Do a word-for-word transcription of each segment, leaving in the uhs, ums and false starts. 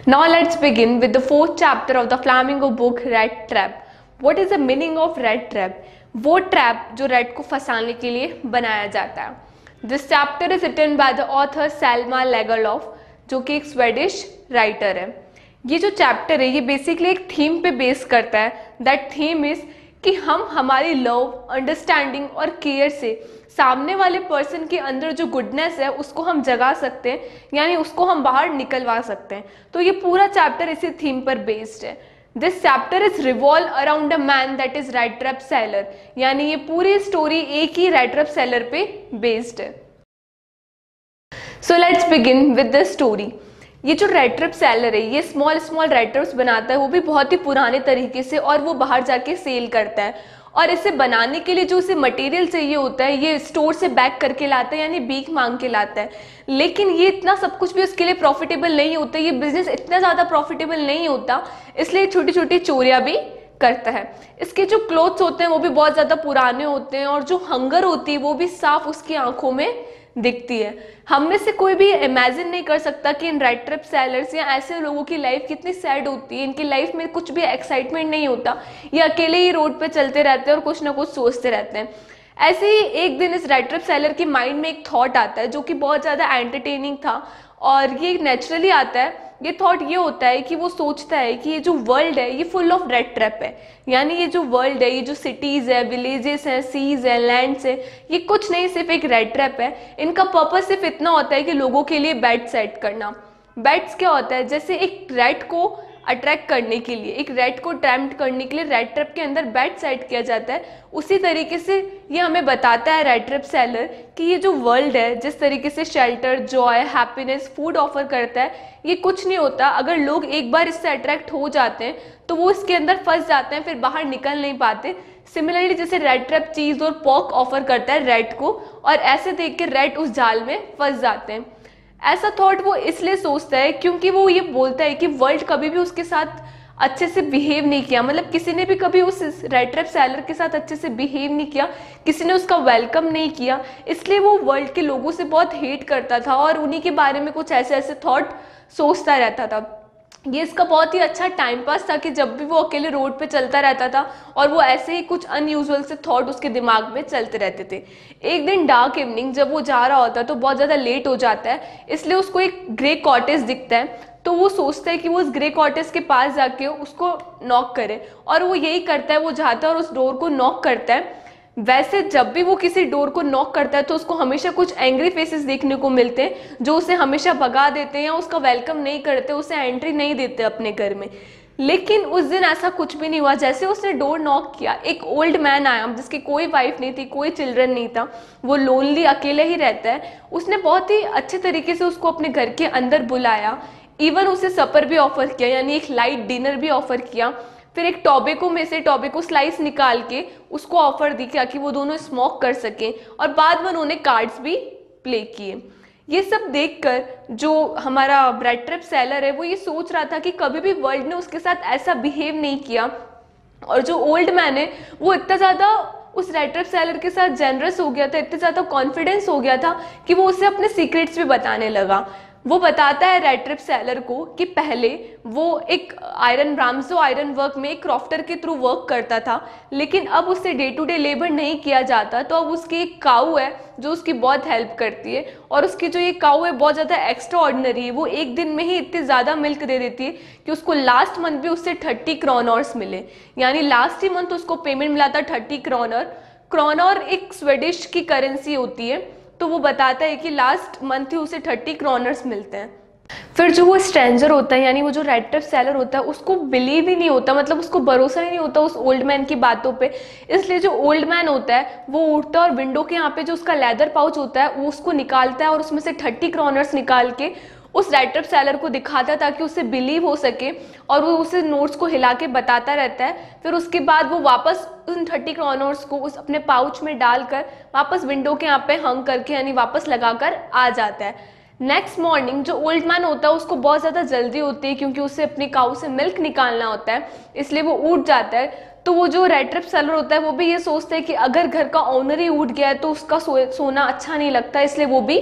Now let's begin with the fourth chapter of the Flamingo book, Rat Trap. What is the meaning of rat trap? वो trap जो rat को फंसाने के लिए बनाया जाता है. This chapter is written by the author Selma Lagerlof, जो कि एक स्वेडिश राइटर है. ये जो चैप्टर है ये बेसिकली एक थीम पे बेस करता है. दैट थीम इज कि हम हमारी लव, अंडरस्टैंडिंग और केयर से सामने वाले पर्सन के अंदर जो गुडनेस है उसको हम जगा सकते हैं, यानी उसको हम बाहर निकलवा सकते हैं. तो ये पूरा चैप्टर इसी थीम पर बेस्ड है. This chapter is revolve around a man that is rat trap seller, यानी ये पूरी स्टोरी एक ही रैट ट्रैप सेलर पे बेस्ड है. So let's begin with the story. ये जो रैट ट्रैप सेलर है ये स्मॉल स्मॉल रैट ट्रैप्स बनाता है, वो भी बहुत ही पुराने तरीके से, और वो बाहर जाके सेल करता है. और इसे बनाने के लिए जो उसे मटेरियल चाहिए होता है ये स्टोर से बैक करके लाता है, यानी भीख मांग के लाता है. लेकिन ये इतना सब कुछ भी उसके लिए प्रॉफिटेबल नहीं होता, ये बिजनेस इतना ज़्यादा प्रॉफिटेबल नहीं होता, इसलिए छोटी छोटी चोरियाँ भी करता है. इसके जो क्लोथ्स होते हैं वो भी बहुत ज़्यादा पुराने होते हैं, और जो हंगर होती है वो भी साफ उसकी आंखों में दिखती है. हम में से कोई भी इमेजिन नहीं कर सकता कि इन रैट ट्रैप सेलर्स या ऐसे लोगों की लाइफ कितनी सैड होती है. इनकी लाइफ में कुछ भी एक्साइटमेंट नहीं होता, ये अकेले ही रोड पे चलते रहते हैं और कुछ ना कुछ सोचते रहते हैं. ऐसे ही एक दिन इस रैट ट्रैप सेलर के माइंड में एक थॉट आता है जो कि बहुत ज़्यादा एंटरटेनिंग था, और ये नेचुरली आता है. ये थॉट ये होता है कि वो सोचता है कि ये जो वर्ल्ड है ये फुल ऑफ रैट ट्रैप है, यानी ये जो वर्ल्ड है, ये जो सिटीज़ है, विलेजेस हैं, सीज है, लैंड्स है, ये कुछ नहीं, सिर्फ एक रैट ट्रैप है. इनका पर्पस सिर्फ इतना होता है कि लोगों के लिए बैट सेट करना. बैट्स क्या होता है, जैसे एक रैट को अट्रैक्ट करने के लिए, एक रैट को टेम्प्ट करने के लिए रैट ट्रैप के अंदर बैट सेट किया जाता है. उसी तरीके से ये हमें बताता है रैट ट्रैप सेलर कि ये जो वर्ल्ड है, जिस तरीके से shelter, joy, happiness, food offer करता है, ये कुछ नहीं होता. अगर लोग एक बार इससे अट्रैक्ट हो जाते हैं तो वो इसके अंदर फंस जाते हैं, फिर बाहर निकल नहीं पाते. सिमिलरली जैसे रैट ट्रैप चीज़ और पॉक ऑफर करता है रैट को, और ऐसे देख के रैट उस जाल में फंस जाते हैं. ऐसा थॉट वो इसलिए सोचता है क्योंकि वो ये बोलता है कि वर्ल्ड कभी भी उसके साथ अच्छे से बिहेव नहीं किया, मतलब किसी ने भी कभी उस रैट ट्रैप सेलर के साथ अच्छे से बिहेव नहीं किया, किसी ने उसका वेलकम नहीं किया. इसलिए वो वर्ल्ड के लोगों से बहुत हेट करता था और उन्हीं के बारे में कुछ ऐसे ऐसे थॉट सोचता रहता था. ये इसका बहुत ही अच्छा टाइम पास था कि जब भी वो अकेले रोड पे चलता रहता था और वो ऐसे ही कुछ अनयूजुअल से थॉट उसके दिमाग में चलते रहते थे. एक दिन डार्क इवनिंग जब वो जा रहा होता है तो बहुत ज़्यादा लेट हो जाता है, इसलिए उसको एक ग्रे कॉटेज दिखता है. तो वो सोचता है कि वो उस ग्रे कॉटेज के पास जाके उसको नॉक करे, और वो यही करता है. वो जाता है और उस डोर को नॉक करता है. वैसे जब भी वो किसी डोर को नॉक करता है तो उसको हमेशा कुछ एंग्री फेसेस देखने को मिलते हैं जो उसे हमेशा भगा देते हैं या उसका वेलकम नहीं करते, उसे एंट्री नहीं देते अपने घर में. लेकिन उस दिन ऐसा कुछ भी नहीं हुआ. जैसे उसने डोर नॉक किया, एक ओल्ड मैन आया जिसकी कोई वाइफ नहीं थी, कोई चिल्ड्रन नहीं था, वो लोनली अकेले ही रहता है. उसने बहुत ही अच्छे तरीके से उसको अपने घर के अंदर बुलाया, इवन उसे सपर भी ऑफर किया, यानी एक लाइट डिनर भी ऑफर किया. फिर एक टॉबेको में से टॉबेको स्लाइस निकाल के उसको ऑफर दी कि वो दोनों स्मोक कर सकें, और बाद में उन्होंने कार्ड्स भी प्ले किए. ये सब देखकर जो हमारा रैट ट्रैप सेलर है वो ये सोच रहा था कि कभी भी वर्ल्ड ने उसके साथ ऐसा बिहेव नहीं किया. और जो ओल्ड मैन है वो इतना ज़्यादा उस रैट ट्रैप सेलर के साथ जेनरस हो गया था, इतना ज़्यादा कॉन्फिडेंस हो गया था कि वो उसे अपने सीक्रेट्स भी बताने लगा. वो बताता है रैट ट्रैप सेलर को कि पहले वो एक आयरन ब्राम्सो आयरन वर्क में एक क्रॉफ्टर के थ्रू वर्क करता था, लेकिन अब उससे डे टू डे लेबर नहीं किया जाता. तो अब उसकी एक काऊ है जो उसकी बहुत हेल्प करती है, और उसकी जो ये काऊ है बहुत ज़्यादा एक्स्ट्रा ऑर्डिनरी है. वो एक दिन में ही इतनी ज़्यादा मिल्क दे देती है कि उसको लास्ट मंथ भी उससे थर्टी क्रोनर्स मिले, यानी लास्ट ही मंथ उसको पेमेंट मिला था थर्टी क्रोनर. क्रोनर एक स्वीडिश की करेंसी होती है, तो वो बताता है कि लास्ट मंथ ही उसे थर्टी क्रोनर्स मिलते हैं. फिर जो वो स्ट्रेंजर होता है, यानी वो जो रैट ट्रैप सेलर होता है, उसको बिलीव ही नहीं होता, मतलब उसको भरोसा ही नहीं होता उस ओल्ड मैन की बातों पे. इसलिए जो ओल्ड मैन होता है वो उठता है और विंडो के यहाँ पे जो उसका लेदर पाउच होता है वो उसको निकालता है, और उसमें से थर्टी क्रोनर्स निकाल के उस रैट ट्रैप सेलर को दिखाता है ताकि उससे बिलीव हो सके, और वो उसे नोट्स को हिला के बताता रहता है. फिर उसके बाद वो वापस उन थर्टी क्रोनर्स को उस अपने पाउच में डालकर वापस विंडो के यहाँ पे हंग करके, यानी वापस लगाकर आ जाता है. नेक्स्ट मॉर्निंग जो ओल्ड मैन होता है उसको बहुत ज़्यादा जल्दी होती है क्योंकि उसे अपनी काऊ से मिल्क निकालना होता है, इसलिए वो उठ जाता है. तो वो जो रैट ट्रैप सेलर होता है वो भी ये सोचता है कि अगर घर का ओनर ही उठ गया है तो उसका सो, सोना अच्छा नहीं लगता, इसलिए वो भी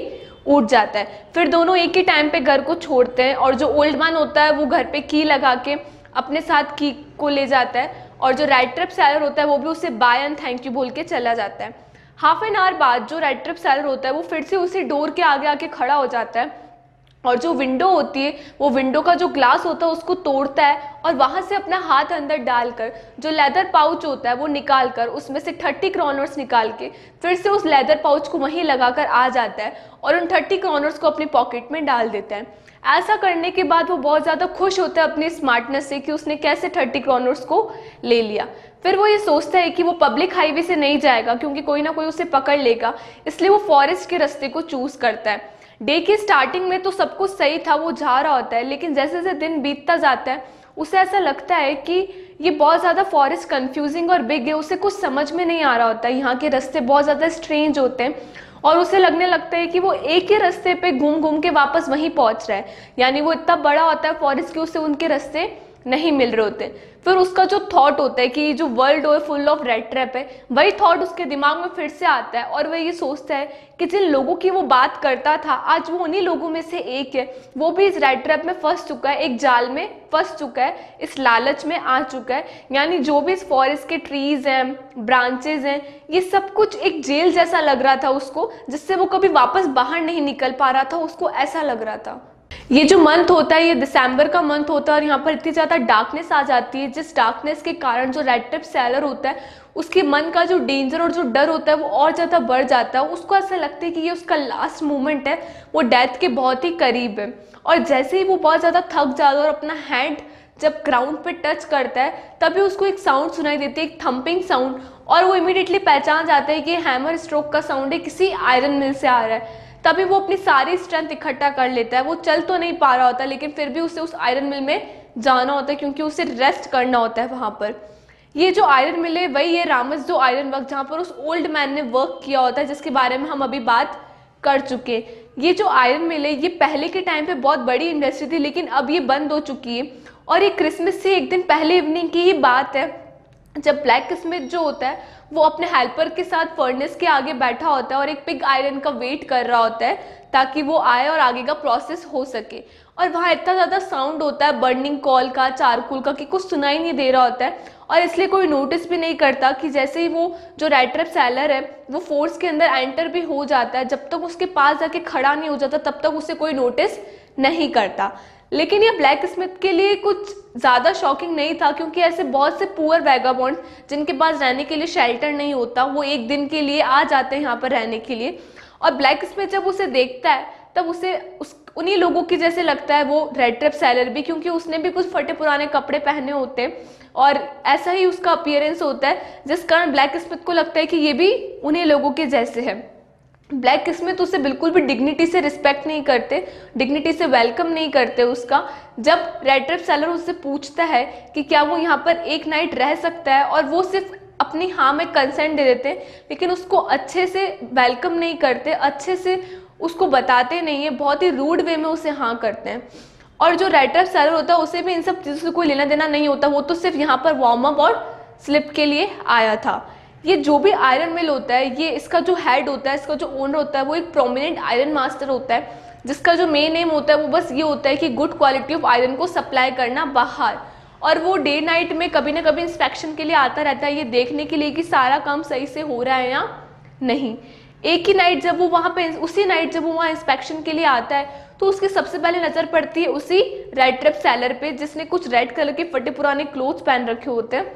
उठ जाता है। फिर दोनों एक ही टाइम पे घर को छोड़ते हैं और जो ओल्ड मैन होता है वो घर पे की लगा के अपने साथ की को ले जाता है और जो रेड ट्रैप सेलर होता है वो भी उसे बाय एंड थैंक यू बोल के चला जाता है। हाफ एन आवर बाद जो रेड ट्रैप सेलर होता है वो फिर से उसी डोर के आगे आके खड़ा हो जाता है और जो विंडो होती है वो विंडो का जो ग्लास होता है उसको तोड़ता है और वहां से अपना हाथ अंदर डालकर जो लेदर पाउच होता है वो निकाल कर उसमें से थर्टी क्रोनर्स निकाल के फिर से उस लेदर पाउच को वहीं लगाकर आ जाता है और उन थर्टी क्रोनर्स को अपनी पॉकेट में डाल देता है। ऐसा करने के बाद वो बहुत ज़्यादा खुश होता है अपनी स्मार्टनेस से कि उसने कैसे थर्टी क्रोनर्स को ले लिया। फिर वो ये सोचता है कि वो पब्लिक हाईवे से नहीं जाएगा क्योंकि कोई ना कोई उसे पकड़ लेगा, इसलिए वो फॉरेस्ट के रास्ते को चूज करता है। डे की स्टार्टिंग में तो सब कुछ सही था, वो जा रहा होता है, लेकिन जैसे जैसे दिन बीतता जाता है उसे ऐसा लगता है कि ये बहुत ज़्यादा फॉरेस्ट कंफ्यूजिंग और बिग है, उसे कुछ समझ में नहीं आ रहा होता है, यहाँ के रास्ते बहुत ज़्यादा स्ट्रेंज होते हैं और उसे लगने लगता है कि वो एक ही रास्ते पे घूम घूम के वापस वहीं पहुँच रहा है, यानी वो इतना बड़ा होता है फॉरेस्ट के उसे उनके रास्ते नहीं मिल रहे होते। फिर उसका जो थॉट होता है कि जो वर्ल्ड और फुल ऑफ रेड ट्रैप है, वही थॉट उसके दिमाग में फिर से आता है और वह ये सोचता है कि जिन लोगों की वो बात करता था आज वो उन्हीं लोगों में से एक है, वो भी इस रेड ट्रैप में फंस चुका है, एक जाल में फंस चुका है, इस लालच में आ चुका है। यानी जो भी इस फॉरेस्ट के ट्रीज हैं, ब्रांचेज हैं, ये सब कुछ एक जेल जैसा लग रहा था उसको, जिससे वो कभी वापस बाहर नहीं निकल पा रहा था, उसको ऐसा लग रहा था। ये जो मंथ होता है ये दिसंबर का मंथ होता है और यहाँ पर इतनी ज़्यादा डार्कनेस आ जाती है, जिस डार्कनेस के कारण जो रेड ट्रैप सेलर होता है उसके मन का जो डेंजर और जो डर होता है वो और ज़्यादा बढ़ जाता है। उसको ऐसा लगता है कि ये उसका लास्ट मोमेंट है, वो डेथ के बहुत ही करीब है। और जैसे ही वो बहुत ज़्यादा थक जाता है और अपना हैंड जब ग्राउंड पे टच करता है तभी उसको एक साउंड सुनाई देती है, एक थम्पिंग साउंड, और वो इमीडिएटली पहचान जाता है कि हैमर स्ट्रोक का साउंड है, किसी आयरन मिल से आ रहा है। तभी वो अपनी सारी स्ट्रेंथ इकट्ठा कर लेता है। वो चल तो नहीं पा रहा होता लेकिन फिर भी उसे उस आयरन मिल में जाना होता है क्योंकि उसे रेस्ट करना होता है वहाँ पर। ये जो आयरन मिल है वही है रामस जो आयरन वर्क, जहाँ पर उस ओल्ड मैन ने वर्क किया होता है, जिसके बारे में हम अभी बात कर चुके। ये जो आयरन मिल है ये पहले के टाइम पे बहुत बड़ी इंडस्ट्री थी लेकिन अब ये बंद हो चुकी है। और ये क्रिसमस से एक दिन पहले इवनिंग की ही बात है जब ब्लैक स्मिथ जो होता है वो अपने हेल्पर के साथ फर्नेस के आगे बैठा होता है और एक पिग आयरन का वेट कर रहा होता है ताकि वो आए और आगे का प्रोसेस हो सके। और वहाँ इतना ज़्यादा साउंड होता है बर्निंग कॉल का, चारकोल का, कि कुछ सुनाई नहीं दे रहा होता है और इसलिए कोई नोटिस भी नहीं करता कि जैसे ही वो जो रेड ट्रैप सेलर है वो फोर्स के अंदर एंटर भी हो जाता है, जब तक उसके पास जाके खड़ा नहीं हो जाता तब तक उसे कोई नोटिस नहीं करता। लेकिन ये ब्लैक स्मिथ के लिए कुछ ज़्यादा शॉकिंग नहीं था क्योंकि ऐसे बहुत से पुअर वैगाबॉन्ड जिनके पास रहने के लिए शेल्टर नहीं होता वो एक दिन के लिए आ जाते हैं यहाँ पर रहने के लिए। और ब्लैक स्मिथ जब उसे देखता है तब उसे उस उन्हीं लोगों की जैसे लगता है वो रेड ट्रैप सेलर भी, क्योंकि उसने भी कुछ फटे पुराने कपड़े पहने होते हैं और ऐसा ही उसका अपीयरेंस होता है, जिस कारण ब्लैक स्मिथ को लगता है कि ये भी उन्हीं लोगों के जैसे है। ब्लैक स्मिथ उसे बिल्कुल भी डिग्निटी से रिस्पेक्ट नहीं करते, डिग्निटी से वेलकम नहीं करते उसका। जब रेड ट्रैप सेलर उससे पूछता है कि क्या वो यहाँ पर एक नाइट रह सकता है और वो सिर्फ अपनी हाँ में कंसेंट दे देते हैं लेकिन उसको अच्छे से वेलकम नहीं करते, अच्छे से उसको बताते नहीं है, बहुत ही रूड वे में उसे हाँ करते हैं। और जो रेड ट्रैप सेलर होता है उसे भी इन सब चीज़ों से कोई लेना देना नहीं होता, वो तो सिर्फ यहाँ पर वार्म अप और स्लिप के लिए आया था। ये जो भी आयरन मिल होता है ये इसका जो हेड होता है, इसका जो ओनर होता है वो एक प्रोमिनेंट आयरन मास्टर होता है, जिसका जो मेन एम होता है वो बस ये होता है कि गुड क्वालिटी ऑफ आयरन को सप्लाई करना बाहर। और वो डे नाइट में कभी ना कभी इंस्पेक्शन के लिए आता रहता है ये देखने के लिए कि सारा काम सही से हो रहा है या नहीं। एक ही नाइट जब वो वहाँ पे उसी नाइट जब वो वहाँ इंस्पेक्शन के लिए आता है तो उसकी सबसे पहले नज़र पड़ती है उसी रेड ट्रैप सेलर पे, जिसने कुछ रेड कलर के फटे पुराने क्लोथ्स पहन रखे होते हैं।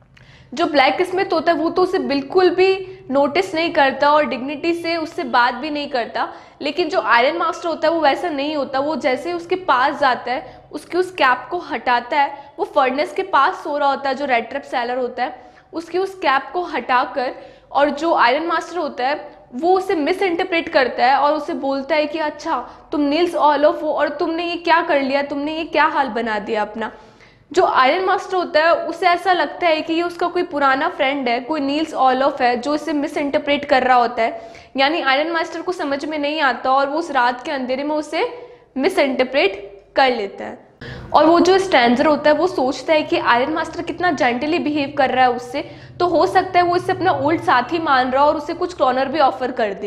जो ब्लैक स्मिथ होता है वो तो उसे बिल्कुल भी नोटिस नहीं करता और डिग्निटी से उससे बात भी नहीं करता, लेकिन जो आयरन मास्टर होता है वो वैसा नहीं होता। वो जैसे उसके पास जाता है उसकी उस कैप को हटाता है, वो फर्नेस के पास सो रहा होता है जो रेड ट्रैप सेलर होता है, उसकी उस कैप को हटाकर, और जो आयरन मास्टर होता है वो उसे मिस इंटरप्रेट करता है और उसे बोलता है कि अच्छा तुम नील्स ऑलोफ हो और तुमने ये क्या कर लिया, तुमने ये क्या हाल बना दिया अपना। जो आयरन मास्टर होता है उसे ऐसा लगता है कि ये उसका कोई पुराना फ्रेंड है, कोई नील्स ऑलोफ है जो इसे मिस इंटरप्रेट कर रहा होता है, यानी आयरन मास्टर को समझ में नहीं आता और वो उस रात के अंधेरे में उसे मिस इंटरप्रेट कर लेता है। और वो जो स्ट्रेंजर होता है वो सोचता है कि आयरन मास्टर कितना जेंटली बिहेव कर रहा है उससे, तो हो सकता है वो इसे अपना ओल्ड साथी मान रहा हो और उसे कुछ कॉर्नर भी ऑफर कर दे।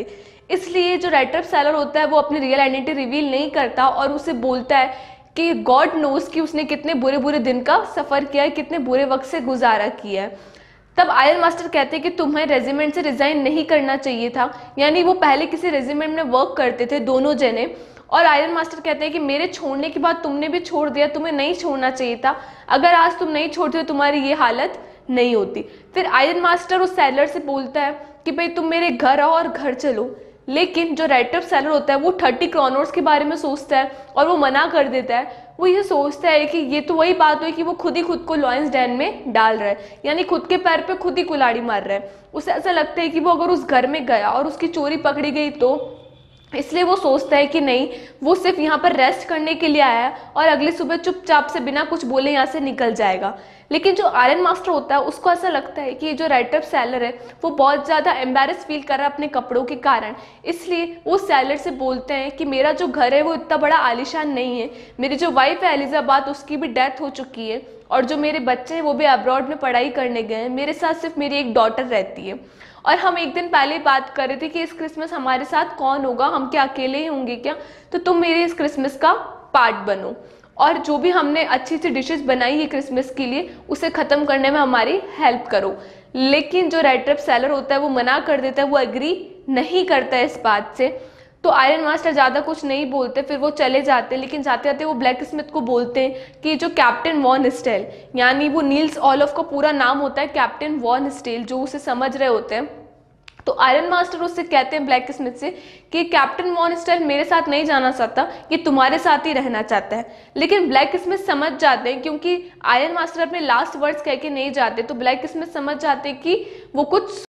इसलिए जो रैट्रैप सेलर होता है वो अपनी रियल आइडेंटिटी रिवील नहीं करता और उसे बोलता है कि गॉड नोस कि उसने कितने बुरे बुरे दिन का सफ़र किया है, कितने बुरे वक्त से गुजारा किया है। तब आयरन मास्टर कहते हैं कि तुम्हें रेजिमेंट से रिजाइन नहीं करना चाहिए था, यानी वो पहले किसी रेजिमेंट में वर्क करते थे दोनों जने, और आयरन मास्टर कहते हैं कि मेरे छोड़ने के बाद तुमने भी छोड़ दिया, तुम्हें नहीं छोड़ना चाहिए था, अगर आज तुम नहीं छोड़ते हो तुम्हारी ये हालत नहीं होती। फिर आयरन मास्टर उस सेलर से बोलता है कि भाई तुम मेरे घर आओ और घर चलो, लेकिन जो रैट्रैप सेलर होता है वो थर्टी क्रोनर्स के बारे में सोचता है और वो मना कर देता है। वो ये सोचता है कि ये तो वही बात हुई कि वो खुद ही खुद को लॉयंस डैन में डाल रहा है, यानी खुद के पैर पे खुद ही कुल्हाड़ी मार रहा है। उसे ऐसा लगता है कि वो अगर उस घर में गया और उसकी चोरी पकड़ी गई तो, इसलिए वो सोचता है कि नहीं, वो सिर्फ यहाँ पर रेस्ट करने के लिए आया है और अगली सुबह चुपचाप से बिना कुछ बोले यहाँ से निकल जाएगा। लेकिन जो आयरन मास्टर होता है उसको ऐसा लगता है कि ये जो रैट्रैप सेलर है वो बहुत ज़्यादा एम्बैरेस फील कर रहा है अपने कपड़ों के कारण, इसलिए वो सेलर से बोलते हैं कि मेरा जो घर है वो इतना बड़ा आलीशान नहीं है, मेरी जो वाइफ है एलिजाबेथ उसकी भी डेथ हो चुकी है और जो मेरे बच्चे हैं वो भी अब्रॉड में पढ़ाई करने गए हैं, मेरे साथ सिर्फ मेरी एक डॉटर रहती है और हम एक दिन पहले बात कर रहे थे कि इस क्रिसमस हमारे साथ कौन होगा, हम क्या अकेले ही होंगे क्या, तो तुम मेरे इस क्रिसमस का पार्ट बनो और जो भी हमने अच्छी सी डिशेस बनाई है क्रिसमस के लिए उसे ख़त्म करने में हमारी हेल्प करो। लेकिन जो रैट्रैप सेलर होता है वो मना कर देता है, वो एग्री नहीं करता है इस बात से। तो आयरन मास्टर ज़्यादा कुछ नहीं बोलते, फिर वो चले जाते हैं। लेकिन जाते जाते वो ब्लैक स्मिथ को बोलते हैं कि जो कैप्टन वॉन स्टेल, यानी वो नील्स ऑलफ का पूरा नाम होता है कैप्टन वॉन स्टेल, जो उसे समझ रहे होते हैं। तो आयरन मास्टर उससे कहते हैं ब्लैक स्मिथ से कि कैप्टन वॉन स्टेल मेरे साथ नहीं जाना चाहता, ये तुम्हारे साथ ही रहना चाहता है। लेकिन ब्लैक स्मिथ समझ जाते हैं, क्योंकि आयरन मास्टर अपने लास्ट वर्ड्स कह के नहीं जाते, तो ब्लैक स्मिथ समझ जाते हैं कि वो कुछ